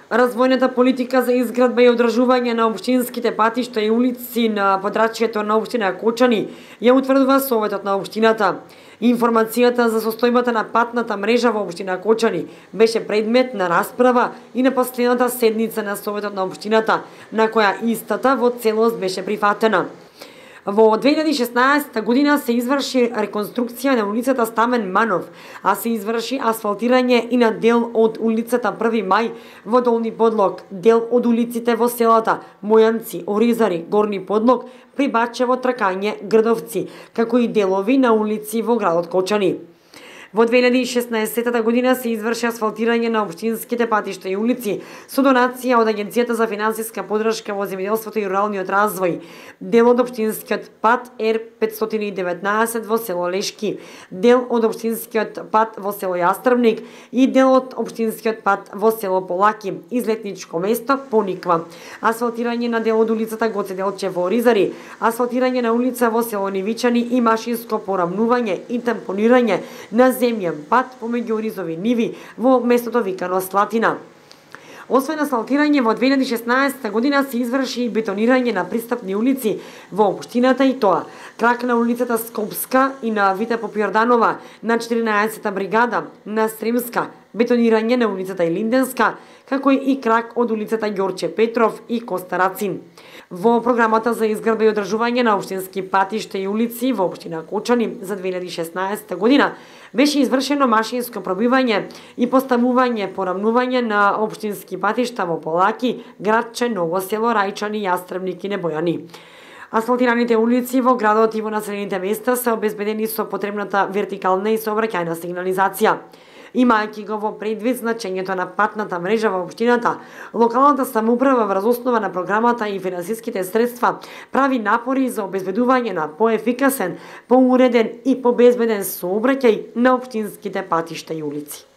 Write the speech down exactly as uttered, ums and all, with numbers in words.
Развојната политика за изградба и одржување на општинските патишта и улици на подрачјето на општина Кочани ја утврдува Советот на општината. Информацијата за состојбата на патната мрежа во општина Кочани беше предмет на расправа и на последната седница на Советот на општината, на која истата во целост беше прифатена. Во две илјади и шеснаесетта година се изврши реконструкција на улицата Стамен Манов, а се изврши асфалтирање и на дел од улицата Први мај во Долни Подлог, дел од улиците во селата Мојанци, Оризари, Горни Подлог, Прибачево, Тракање, Грдовци, како и делови на улици во градот Кочани. Во две илјади и шеснаесетта година се изврши асфалтирање на општинските патишта и улици со донација од Агенцијата за финансиска поддршка во земјоделството и руралниот развој, дел од општинскиот пат Ер петстотини и деветнаесет во село Лешки, дел од општинскиот пат во село Јастрбник и дел од општинскиот пат во село Полаки, излетничко место Пониква. Асфалтирање на дел од улицата Гоце Делчев во Оризари, асфалтирање на улица во село Нивичани и машинско порамнување и тампонирање на земјен пат помеѓу оризови ниви во местото викано Слатина. Освен асфалтирање, во две илјади и шеснаесетта година се изврши и бетонирање на пристапни улици во општината, и тоа крак на улицата Скопска и на Вита Попјорданова, на четиринаесетта бригада, на Сремска, бетонирање на улицата Илинденска, како и крак од улицата Ѓорче Петров и Костарацин. Во програмата за изградба и одржување на општински патишта и улици во општина Кочани за две илјади и шеснаесетта година беше извршено машинско пробивање и поставување порамнување на општински патишта во Полаки, Градче, Ново село, Рајчани, Јастрбник и Небојани. Асфалтираните улици во градот и во населените места се обезбедени со потребната вертикална и сообраќајна сигнализација. Имајќи го во предвид значењето на патната мрежа во општината, локалната самоуправа врз основа на програмата и финансиските средства прави напори за обезбедување на поефикасен, поуреден и побезбеден сообраќај на општинските патишта и улици.